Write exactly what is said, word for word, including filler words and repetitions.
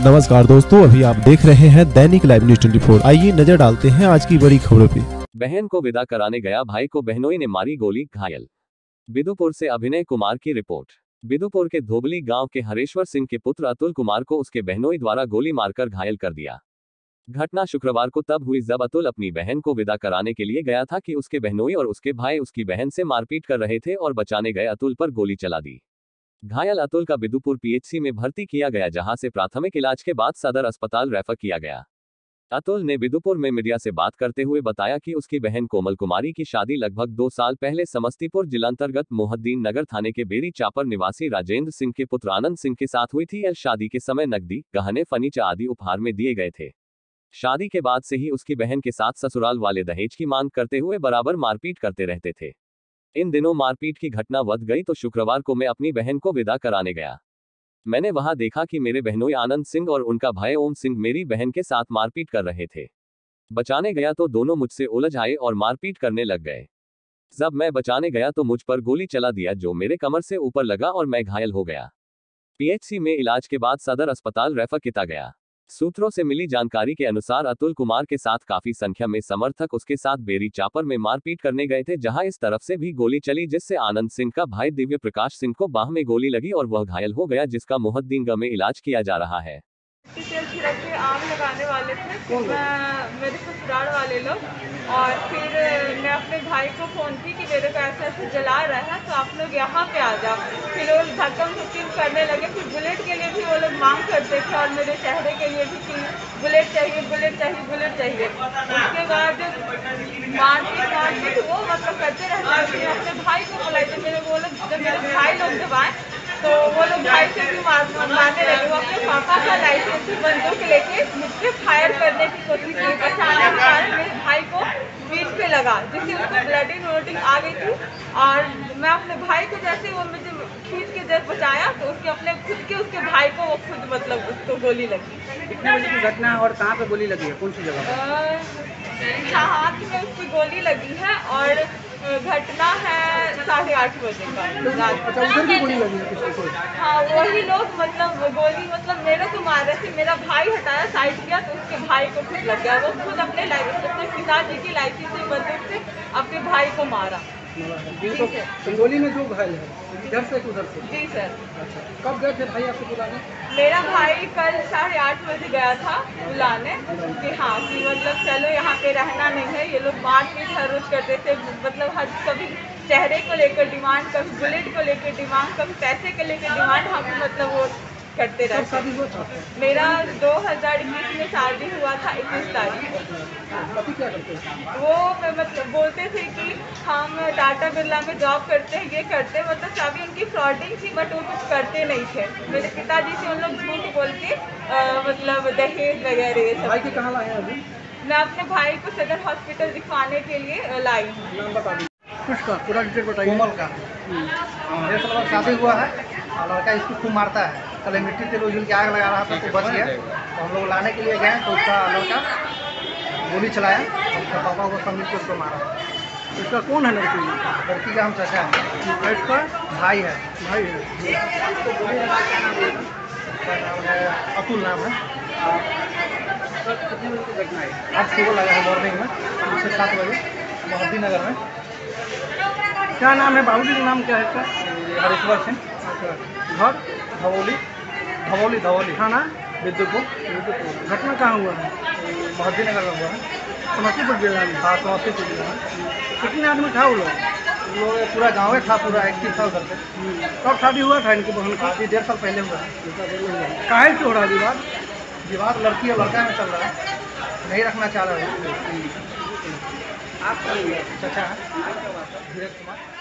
नमस्कार दोस्तों, अभी आप देख रहे हैं दैनिक लाइव न्यूज चौबीस। आइए नजर डालते हैं आज की बड़ी खबरों पे। बहन को विदा कराने गया भाई को बहनोई ने मारी गोली, घायल। बिदुपुर से अभिनय कुमार की रिपोर्ट। बिदुपुर के धोबली गांव के हरेश्वर सिंह के पुत्र अतुल कुमार को उसके बहनोई द्वारा गोली मारकर घायल कर दिया। घटना शुक्रवार को तब हुई जब अतुल अपनी बहन को विदा कराने के लिए गया था कि उसके बहनोई और उसके भाई उसकी बहन से मारपीट कर रहे थे और बचाने गए अतुल पर गोली चला दी। घायल अतुल का बिदुपुर पीएचसी में भर्ती किया गया, जहां से प्राथमिक इलाज के बाद सदर अस्पताल रेफर किया गया। अतुल ने बिदुपुर में मीडिया से बात करते हुए बताया कि उसकी बहन कोमल कुमारी की शादी लगभग दो साल पहले समस्तीपुर जिलांतर्गत मोहद्दीन नगर थाने के बेरी चापर निवासी राजेंद्र सिंह के पुत्र आनंद सिंह के साथ हुई थी। शादी के समय नकदी, गहने, फर्नीचर आदि उपहार में दिए गए थे। शादी के बाद से ही उसकी बहन के साथ ससुराल वाले दहेज की मांग करते हुए बराबर मारपीट करते रहते थे। इन दिनों मारपीट की घटना बढ़ गई तो शुक्रवार को मैं अपनी बहन को विदा कराने गया। मैंने वहां देखा कि मेरे बहनोई आनंद सिंह और उनका भाई ओम सिंह मेरी बहन के साथ मारपीट कर रहे थे। बचाने गया तो दोनों मुझसे उलझ आए और मारपीट करने लग गए। जब मैं बचाने गया तो मुझ पर गोली चला दिया, जो मेरे कमर से ऊपर लगा और मैं घायल हो गया। पीएचसी में इलाज के बाद सदर अस्पताल रेफर किया गया। सूत्रों से मिली जानकारी के अनुसार अतुल कुमार के साथ काफी संख्या में समर्थक उसके साथ बेरी चापर में मारपीट करने गए थे, जहां इस तरफ से भी गोली चली, जिससे आनंद सिंह का भाई दिव्य प्रकाश सिंह को बाह में गोली लगी और वह घायल हो गया, जिसका मोहद्दीन में इलाज किया जा रहा है। आग लगाने वाले थे मेरे ससुराल वाले लोग, और फिर मैं अपने भाई को फोन की कि मेरे को ऐसे ऐसे जला रहा है, तो आप लोग यहाँ पे आ जाओ। फिर वो धक्कम धुक्की करने लगे। फिर बुलेट के लिए भी वो लोग मांग करते थे और मेरे चेहरे के लिए भी कि बुलेट चाहिए, बुलेट चाहिए, बुलेट चाहिए। उसके बाद मारपीट मारपीट वो मतलब करते रहते हैं। अपने भाई को बुलाए थे मेरे वो लोग, जब मेरे भाई लोग जब आए तो वो लोग भाई से भी मार मारने लगे। वो अपने पापा का लाइसेंस बंदूक लेके मुझसे फायर करने की कोशिश की। बचाने के कारण मेरे भाई को पीठ पे लगा, जिससे उसको ब्लडिंग वोडिंग आ गई थी। और मैं अपने भाई को जैसे वो मुझे खींच के जब बचाया तो उसके अपने खुद के उसके भाई को वो खुद मतलब उसको गोली लगी। कितने बजे की घटना है और कहाँ पे गोली लगी है, कौन सी जगह? हाथ में उसकी गोली लगी है और घटना है साढ़े आठ बजे का। अच्छा, उधर भी गोली लगी है किसी को? हाँ, वही लोग मतलब गोली मतलब मेरे को मार रहे थे। मेरा भाई हटाया, साइड किया तो उसके भाई को खुद लग गया। वो खुद अपने अपने पिताजी की लाइसेंस से बंदूक से अपने भाई को मारा। गोली में जो घायल है इधर से उधर से? जी सर। अच्छा, कब गए थे भाई आपको बुलाने? मेरा भाई कल साढ़े आठ बजे गया था बुलाने कि हाँ कि मतलब चलो यहाँ पे रहना नहीं है। ये लोग मारपीट हर रोज करते थे, मतलब हर कभी चेहरे को लेकर डिमांड, कभी बुलेट को लेकर डिमांड, कभी पैसे को लेकर डिमांड, हम मतलब वो करते रहते। शादी हुआ था? मेरा दो हज़ार इक्कीस में शादी हुआ था, इक्कीस तारीख को। अभी क्या करते हैं वो मतलब बोलते थे कि हम टाटा बिरला में जॉब करते हैं, ये करते हैं, मतलब सभी उनकी फ्रॉडिंग थी, बट वो कुछ करते नहीं थे। मेरे पिताजी से उन लोग झूठ बोल के आ, मतलब दहेज वगैरह ये सब। भाई के कहाँ लाए हैं अभी? मैं अपने भाई को सदर हॉस्पिटल दिखवाने के लिए लाई हूँ। नाम बता दीजिए कुछ का, पूरा डिटेल बताइए। कोमल का डेढ़ साल बाद शादी हुआ है और लड़का इसको खूब मारता है। कल मिट्टी तेल उझिल के आग लगा रहा था तो बच गया। तो हम लोग लाने के लिए गए तो उसका लड़का गोली चलाया, उसका पापा को सब मिलकर उसको मारा। इसका कौन है लड़की? लड़की का हम चाचा है, इसका भाई है। भाई है। उसका नाम है अतुल, नाम है। कितने बजे की घटना है? आज सुबह लगा है मॉर्निंग में छः सात बजे मोहद्दीन नगर में। क्या नाम है बाबूजी का? नाम क्या है इसका? हरेश्वर सिंह, घर धवौली धवौली धवौली थाना बिदुपुर। घटना कहाँ हुआ है? मोहद्दीन नगर में हुआ है। समस्तीपुर जिला में? हाँ, समस्तीपुर जिला में। कितने आदमी था वो लोग? लोग पूरा गाँव था, पूरा एक्टिव था उधर से। कब शादी हुआ था इनकी बहन का? अभी डेढ़ साल पहले हुआ है। काहे से हो रहा है विवाद? विवाद लड़की और लड़का में चल रहा है, नहीं रखना चाह रहा है। आप चाचा है धीरज कुमार।